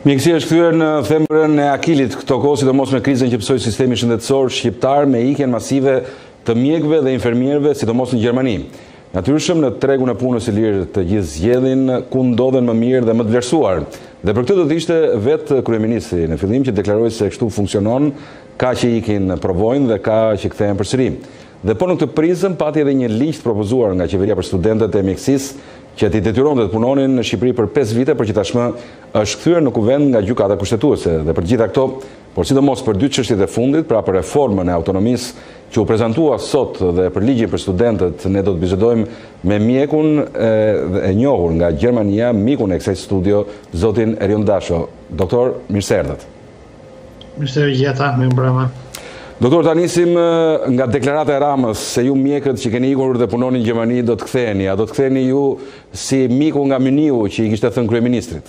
Mjekësia është kthyer në themrën e akilit këto kohë, sidomos me krizën që psoi sistemi shëndetësor shqiptar me ikjen masive të mjekëve dhe infermierëve, sidomos në Gjermani. Natyrshëm në tregun e punës së lirë të gjithë zgjedhin ku ndodhen më mirë dhe më të vlerësuar. Dhe për këtë do të ishte vetë kryeministri në fillim që deklaroi se kështu funksionon, ka që ikin provojnë dhe ka që kthehen përsëri. Dhe po në këtë prizëm pati edhe një ligj propozuar nga qeveria për studentët e mjekësisë që t'i detyronte të punonin në Shqipëri për 5 vite, për që tashmë është kthyer në kuvend nga gjykata kushtetuese. Dhe për gjitha këto, por sidomos për 2 çështjet e fundit, pra për reformën e autonomisë që u prezantua sot dhe për ligjin për studentët, ne do të bisedojmë me mjekun e njohur nga Gjermania, mikun e kësaj studio, zotin Erion Dasho. Doktor, mirë se erdhët. Mirë se jeta, mirë mbrëma. Doktor, ta nisim nga deklarata e Ramës se ju mjekët që keni ikur dhe punoni në Gjermani do të ktheheni. A do të ktheheni ju si miku nga Myniu që i kishte thënë kryeministrit?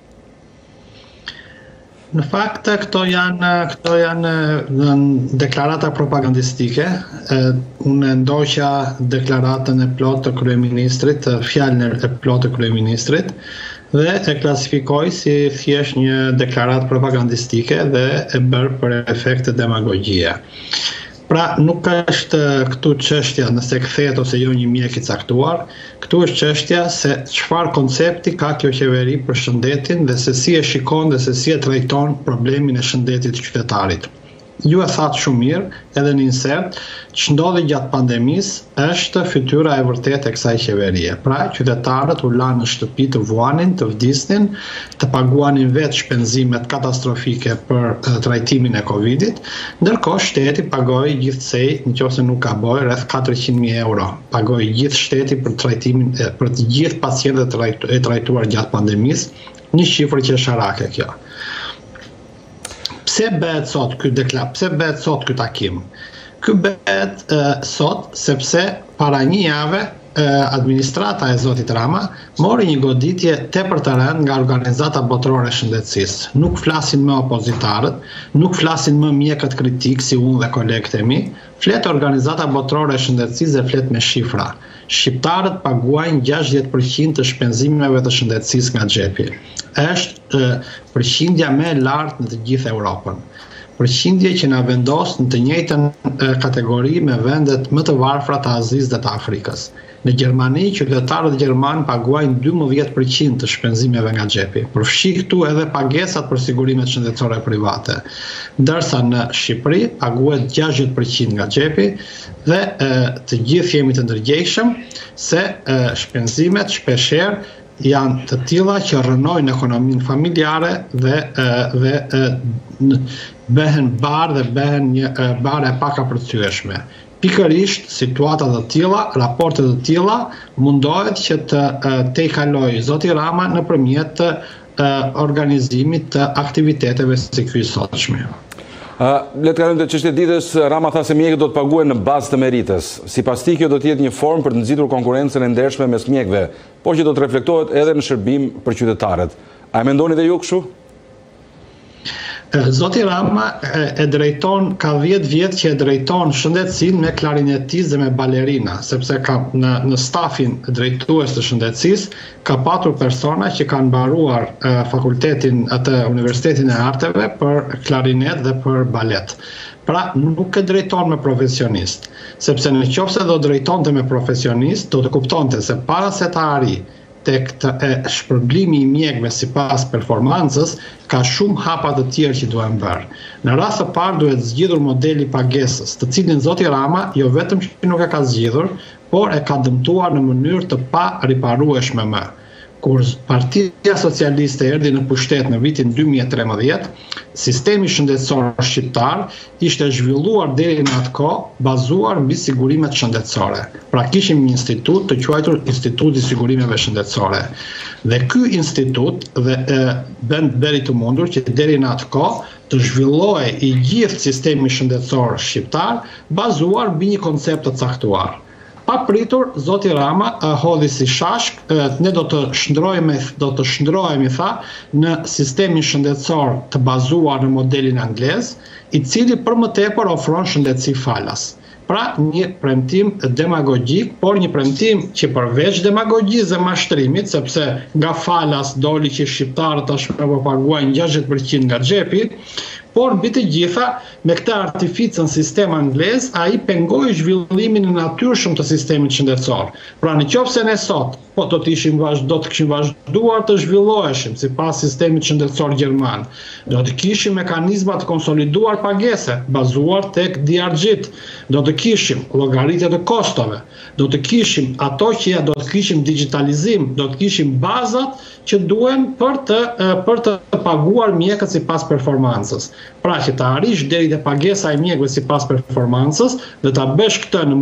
Në fakt, këto janë deklarata propagandistike. Unë ndoqa deklaratën e plotë të kryeministrit, fjalën e plotë të kryeministrit, dhe e klasifikoj si thjesht një deklaratë propagandistike dhe e bërë për efekte demagogjie. Pra, nuk është këtu çështja nëse kthehet ose jo një mjek i caktuar, këtu është çështja se çfarë koncepti ka kjo qeveri për shëndetin dhe se si e shikon dhe se si e trajton problemin e shëndetit të qytetarit. Ju e thatë shumë mirë, edhe në insert, që ndodhi gjatë pandemisë është fytyra e vërtetë e kësaj qeverie. Pra, qytetarët u lanë në shtëpi të vuanin, të vdisnin, të paguanin vetë shpenzimet katastrofike për trajtimin e Covidit, ndërkohë shteti pagoi gjithsej, nëse nuk gaboj, rreth 400.000 euro. Pagoi gjithë shteti për trajtimin për të gjithë pacientët e trajtuar gjatë pandemisë, një shifër që është harake kjo. Pse bëhet sot ky takim? Ky bëhet sot sepse para një jave administrata e zotit Rama mori një goditje tepër të rëndë nga Organizata Botërore e Shëndetësisë. Nuk flasin më opozitarët, nuk flasin më mjekët kritik si unë dhe kolegët e mi, flet Organizata Botërore e Shëndetësisë dhe flet me shifra. Shqiptarët paguajnë 60% të shpenzimeve të shëndetësisë nga xhepi. Është përqindja më e lartë në të gjithë Europën. Përqindje që na vendos në të njëjtën kategori me vendet më të varfra të Azisë dhe të Afrikës. Në Gjermani, qytetarët gjermanë paguajnë 12% të shpenzimeve nga xhepi. Përfshi këtu edhe pagesat për sigurimet shëndetësore private. Ndërsa në Shqipëri paguhet 60% nga xhepi dhe të gjithë jemi të ndërgjegjshëm se shpenzimet shpeshherë janë të tilla që rrënojnë ekonominë familjare dhe bëhen barë dhe bëhen një barë e pakapërcyeshme. Pikërisht situatat të tilla, raportet të tilla mundohet që të i kalojë zoti Rama nëpërmjet organizimit të aktiviteteve si ky i sotshëm. Le të kalojmë te çështja e ditës. Rama tha se mjekët do të paguhen në bazë të meritës. Sipas tij kjo do të jetë një formë për të nxitur konkurrencën e ndershme mes mjekëve, por që do të reflektohet edhe në shërbim për qytetarët. A e mendoni dhe ju kështu? Zoti Rama e drejton, ka 10 vjet që e drejton shëndetësinë me klarinetistë dhe me balerina, sepse ka në stafin drejtues të shëndetësisë ka patur persona që kanë mbaruar fakultetin atë Universitetin e Arteve për klarinet dhe për balet. Pra nuk e drejton me profesionist, sepse nëse do drejtonte me profesionist, do të kuptonte se para se të arrijë tek shpërblimi i mjekëve sipas performancës, ka shumë hapa të tjerë që duhen bërë. Në rast të parë duhet zgjidhur modeli pagesës, të cilin zoti Rama jo vetëm që nuk e ka zgjidhur, por e ka dëmtuar në mënyrë të pa riparueshme më. Kur Partia Socialiste erdhi në pushtet në vitin 2013, sistemi shëndetësor shqiptar ishte zhvilluar deri në atë kohë bazuar mbi sigurimet shëndetësore. Pra kishim një institut të quajtur Instituti i Sigurimeve Shëndetësore. Dhe ky institut bëri të mundur që deri në atë kohë të zhvillohej i gjithë sistemi shëndetësor shqiptar bazuar mbi një koncept të caktuar. Pa pritur, zoti Rama hodhi si shashk, ne do të shndrohemi tha në sistemin shëndetësor të bazuar në modelin anglez, i cili për më tepër ofron shëndetësi falas. Pra një premtim demagogjik, por një premtim që përveç demagogjisë dhe mashtrimit, sepse nga falas doli që shqiptarët tashmë po paguajnë 60% nga xhepi, por mbi të gjitha me këtë artificën sistem anglez, ai pengoi zhvillimin e natyrshëm të sistemit shëndetësor. Pra nëse ne sot do të kishim vazhduar të zhvilloheshim sipas sistemit shëndetësor gjerman, do të kishim mekanizma të konsoliduar pagese bazuar tek DRG-t, do të kishim llogaritje të kostove, do të kishim ato që do të kishim digitalizim, do të kishim bazat që duhen për të paguar mjekët sipas performancës. Pra që të arrish deri te pagesa e mjekëve sipas performancës dhe ta bësh këtë në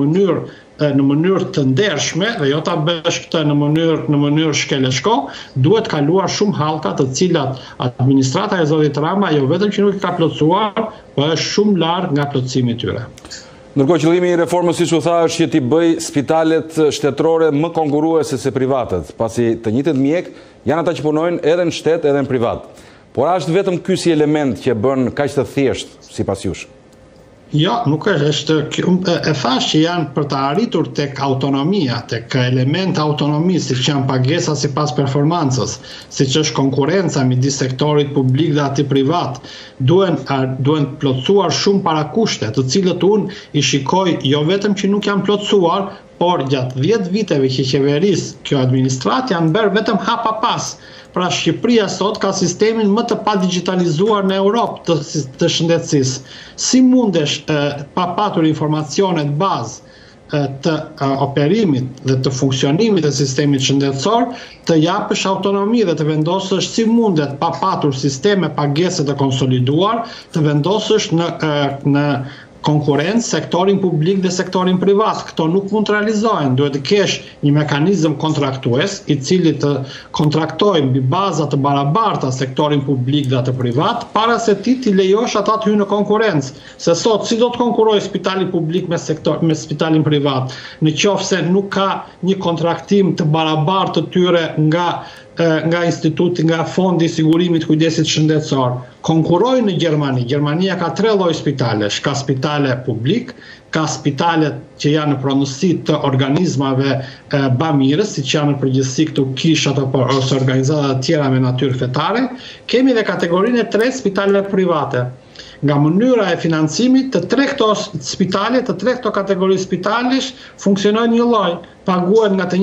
mënyrë të ndershme dhe jo ta bësh këtë në mënyrë shkeleshko, duhet kaluar shumë hallka të cilat administrata e zotit Rama jo vetëm që nuk i ka plotësuar, por është shumë larg nga plotësimi i tyre. Ndërkohë qëllimi i reformës, siç u tha, është që t'i bëj spitalet shtetërore më konkurruese se privatet, pasi të njëjtët mjek janë ata që punojnë edhe në shtet edhe në privat. Por a është vetëm ky si element që bën kaq të thjeshtë sipas jush? Jo, nuk është. E thash që janë për të arritur tek autonomia, tek element autonomi, siç janë pagesa sipas performancës, siç është konkurrenca midis sektorit publik dhe atij privat, duhen plotësuar shumë parakushte, të cilët unë i shikoj jo vetëm që nuk janë plotësuar, por gjatë 10 viteve që qeveris kjo administrat janë bërë vetëm hapa pas. Pra Shqipëria sot ka sistemin më të padigitalizuar në Europë të shëndetësisë. Si mundesh pa patur informacionet bazë të operimit dhe të funksionimit të sistemit shëndetësor, të japësh autonomi dhe të vendosësh si mundet pa patur sisteme pagese të konsoliduar, të vendosësh në konkurrencë sektorin publik dhe sektorin privat. Këto nuk mund të realizohen. Duhet të kesh një mekanizëm kontraktues i cili të kontraktojë mbi baza të barabarta sektorin publik dhe atë privat, para se ti t'i lejosh ata të hyjnë në konkurrencë. Se sot si do të konkurrojë spitali publik me spitalin privat, nëse nuk ka një kontraktim të barabartë të tyre nga instituti, nga fondi i sigurimit kujdesit shëndetësor. Konkurrojnë në Gjermani. Gjermania ka 3 lloj spitalesh, ka spitale publik, ka spitalet që janë në pronësi të organizmave bamirës, siç janë në përgjithësi këtu kishat ose organizata të tjera me natyrë fetare, kemi dhe kategorinë e 3 spitale private. Nga mënyra e financimit të 3 këto spitale, të 3 këto kategori spitalesh funksionojnë një lloj, paguhen nga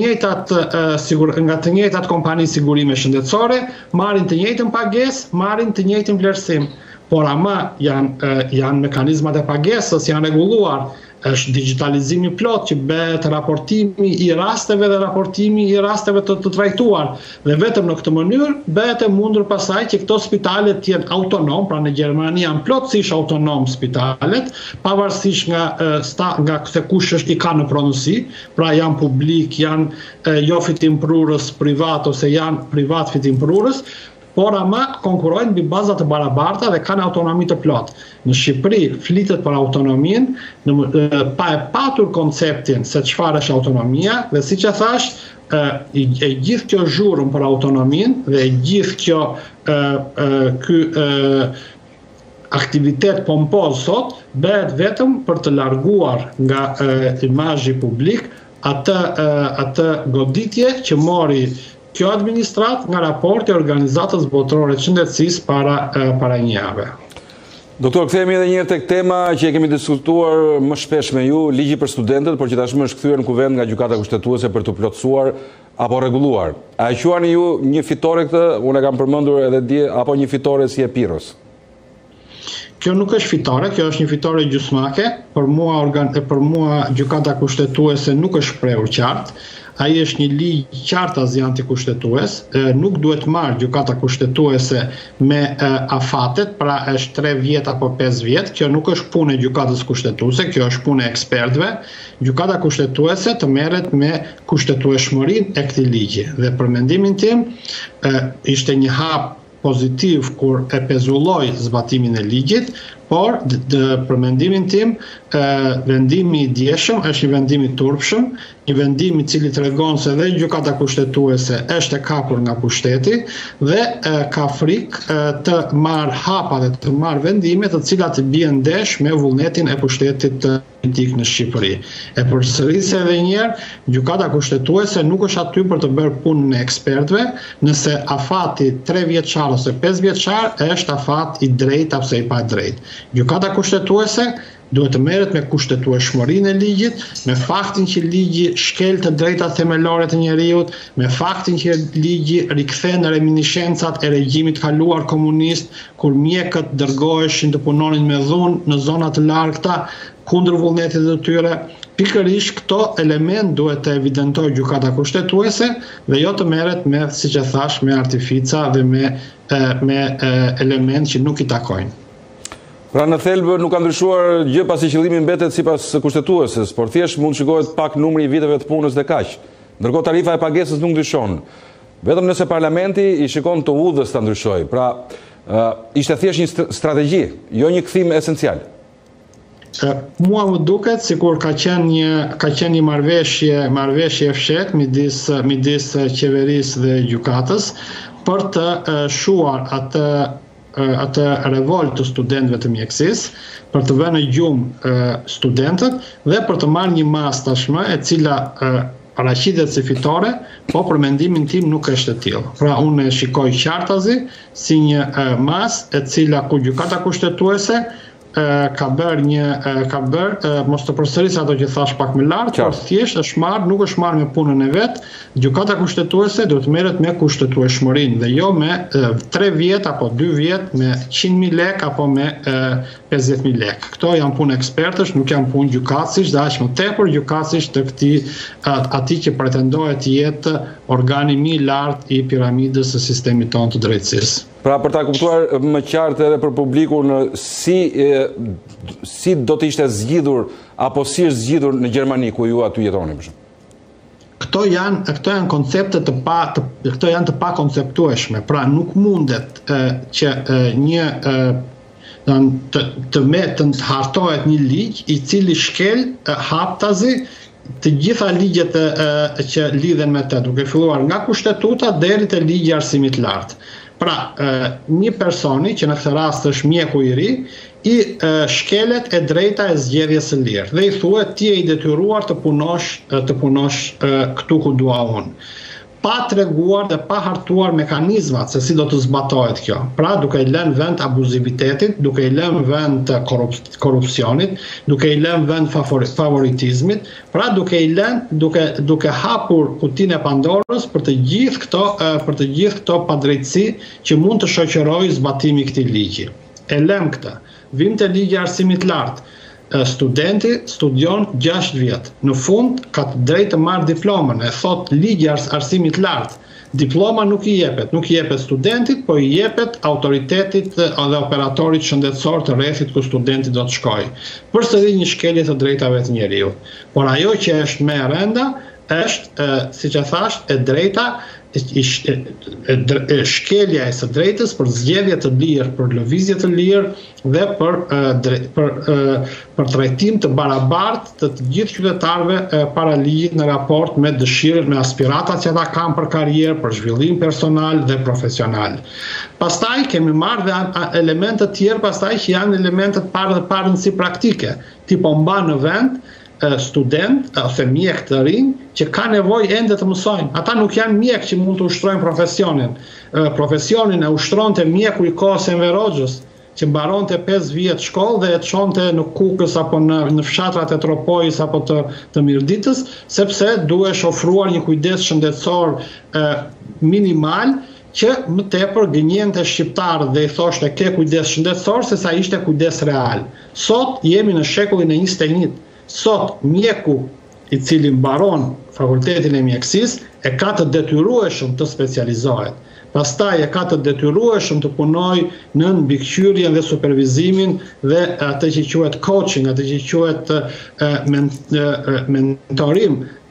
të njëjtat kompani sigurime shëndetësore, marrin të njëjtën pagesë, marrin të njëjtin vlerësim. Por ama janë mekanizmat e pagesës, janë rregulluar. Është digitalizimi plot që bëhet raportimi i rasteve dhe raportimi i rasteve të trajtuar. Dhe vetëm në këtë mënyrë bëhet e mundur pasaj që këto spitalet të jenë autonom, pra në Gjermani janë plotësisht autonom spitalet, pavarësisht nga se kush i ka në pronësi, pra janë publik, janë jo fitimprurës privat ose janë privat fitimprurës, por ama konkurrojnë mbi baza të barabarta dhe kanë autonomi të plot. Në Shqipëri flitet për autonominë, pa e patur konceptin se çfarë është autonomia, dhe siç e thash, e gjithë kjo zhurmë për autonominë dhe e gjithë ky aktivitet pompoz sot bëhet vetëm për të larguar nga imazhi publik atë goditje që mori kjo administrat nga raporti i Organizatës Botërore të Shëndetësisë para një jave. Doktor, kthehemi edhe një herë tek tema që e kemi diskutuar më shpesh me ju, ligji për studentët, por që tashmë është kthyer në kuvent nga gjykata kushtetuese për të plotësuar apo rregulluar. A e quani ju një fitore këtë, unë e kam përmendur edhe dje, apo një fitore si Epiros? Kjo nuk është fitore, kjo është një fitore gjysmake. Për mua gjykata kushtetuese nuk është shprehur qartë. Ai është një ligj qartë antikushtetues, nuk duhet marrë gjykata kushtetuese me afatet, pra është 3 vjet apo 5 vjet, kjo nuk është punë e gjykatës kushtetuese, kjo është punë e ekspertëve. Gjykata kushtetuese të merret me kushtetueshmërinë e këtij ligji. Dhe për mendimin tim, ishte një hap pozitiv kur e pezulloi zbatimin e ligjit, por për mendimin tim, vendimi I djeshëm është një vendim I turpshëm, një vendim I cili tregon se dhe gjykata kushtetuese është e kapur nga pushteti dhe ka frikë të marrë hapa dhe të marrë vendime të cilat bien ndesh me vullnetin e pushtetit politik në Shqipëri. E përsëris edhe një herë, gjykata kushtetuese nuk është aty për të bërë punën e ekspertëve, nëse afati 3 vjeçar ose 5 vjeçar është afat I drejtë apo I pa drejtë. Gjykata kushtetuese duhet të merret me kushtetueshmërinë e ligjit, me faktin që ligji shkel të drejtat themelore të njerëzit, me faktin që ligji rikthen reminiscencat e regjimit kaluar komunist, kur mjekët dërgoheshin të punonin me dhunë në zona të largëta kundër vullnetit të tyre. Pikërisht këto element duhet të evidentoj gjykata kushtetuese dhe jo të merret me, siç e thash, me artifica dhe me element që nuk I takojnë. Pra në thelbë nuk ka ndryshuar gjë pasi qëllimi mbetet sipas kushtetueses, por thjesht mund shikohet pak numri I viteve të punës dhe kaq. Ndërkohë tarifa e pagesës nuk ndryshon. Vetëm nëse parlamenti I shikon të udhës ta ndryshojë. Pra, ishte thjesht një strategji, jo një kthim esencial. Mua më duket sikur ka qenë një marrëveshje e fshehtë midis qeverisë dhe gjykatës për të shuar atë revolt të studentëve të mjekësisë, për të vënë në gjumë studentët dhe për të marrë një masë tashmë e cila paraqitet si fitore, po për mendimin tim nuk është e tillë. Pra unë e shikoj qartazi si një masë e cila ku gjykata kushtetuese ka bërë mos të përsëris ato që thash pak më lart, por thjesht nuk është marrë me punën e vet. Gjykata kushtetuese duhet merret me kushtetueshmërinë dhe jo me 3 vjet apo 2 vjet me 100.000 lek apo me 50.000 lek. Këto janë punë ekspertësh, nuk janë punë gjykatësish dhe aq më tepër gjykatësish të atij që pretendohet të jetë organi më I lartë I piramidës së sistemit tonë të drejtësisë. Pra për ta kuptuar më qartë edhe për publikun si do të ishte zgjidhur apo si është zgjidhur në Gjermani ku ju aty jetoni për shembull. Këto janë koncepte këto janë të pakonceptueshme. Pra nuk mundet që të hartohet një ligj I cili shkel haptazi të gjitha ligjet që lidhen me të, duke filluar nga kushtetuta deri te ligji I arsimit të lartë. Pra, një personi që në këtë rast është mjeku I ri, I shkelet e drejta e zgjedhjes së lirë dhe I thuhet ti je I detyruar të punosh këtu ku dua unë. Pa treguar dhe pa hartuar mekanizmat se si do të zbatohet kjo. Pra duke I lënë vend abuzivitetit, duke I lënë vend korrupsionit, duke I lënë vend favoritizmit, pra duke hapur kutinë e Pandorës për të gjithë këto padrejtësi që mund të shoqërojë zbatimi I këtij ligji. E lëm këtë. Vim te ligji I arsimit të lartë. Studenti studion 6 vjet. Në fund ka të drejtë të marrë diplomën. E thot ligji I arsimit të lartë. Diploma nuk I jepet studentit, po I jepet autoritetit dhe operatorit shëndetësor të rrethit ku studenti do të shkojë. Përsëri një shkelje të drejtave të njeriut. Por ajo që është më e rënda është, siç e thash, e drejta shkelja e së drejtës për zgjedhje të lirë, për lëvizje të lirë dhe për trajtim të barabartë të gjithë qytetarëve para ligjit në raport me dëshirën, me aspiratat që ata kanë për karrierë, për zhvillim personal dhe profesional. Pastaj kemi marrë dhe elemente të tjerë pastaj që janë elemente të parë praktike, tipo mba në vend student ose mjek të rinj që ka nevojë ende të mësojnë. Ata nuk janë mjek që mund të ushtrojnë profesionin. Profesionin e ushtronte mjeku I kohës Enver Hoxhës, që mbaronte 5 vjet shkollë dhe e çonte në Kukës apo në fshatrat e Tropojës apo të Mirditës, sepse duhesh ofruar një kujdes shëndetësor minimal që më tepër gënjente shqiptarët dhe I thoshte ke kujdes shëndetësor se sa ishte kujdes real. Sot jemi në shekullin e 21. Sot mjeku I cili mbaron fakultetin e mjekësisë e ka të detyrueshëm të specializohet. Pastaj e ka të detyrueshëm të punojë në mbikëqyrjen dhe supervizimin dhe atë që quhet coaching, atë që quhet mentorim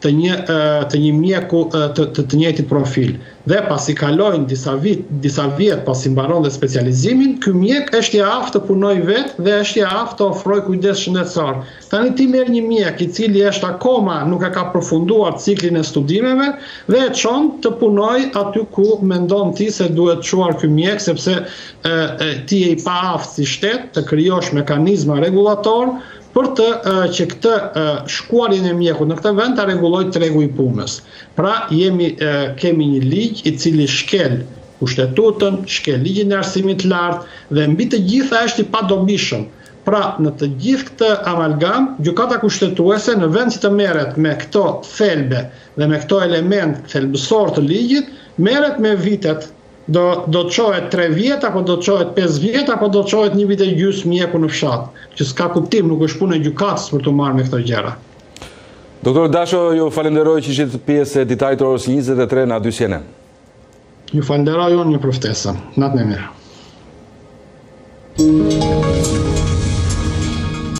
të një mjeku të njëjtit profil. Dhe pasi kalojnë disa vjet pasi mbaron dhe specializimin, ky mjek është i aftë të punojë vetë dhe është i aftë të ofrojë kujdes shëndetësor. Tani ti merr një mjek i cili është akoma nuk e ka përfunduar ciklin e studimeve dhe e çon të punojë aty ku mendon ti se duhet çuar ky mjek, sepse ti je i paaftë si shtet të krijosh mekanizma rregullator për që këtë shkuarjen e mjekut në këtë vend ta rregullojë tregu i punës. Pra kemi një ligj i cili shkel kushtetutën, shkel ligjin e arsimit të lartë dhe mbi të gjitha është i padobishëm. Pra në të gjithë këtë amalgam, gjykata kushtetuese në vend që të merret me këto thelbe dhe me këto element thelbësor të ligjit, merret me vitet. Do të çohet 3 vjet, apo do të çohet 5 vjet, apo do të çohet 1 vit e gjysmë mjeku në fshat, që s'ka kuptim, nuk është punë e gjykatës për të marrë me këto gjëra. Doktor Dasho, ju falenderoj që ishit pjesë e ditarit të orës 23 në A2 CNN. Ju falenderoj unë, një për ftesën. Natën e mirë.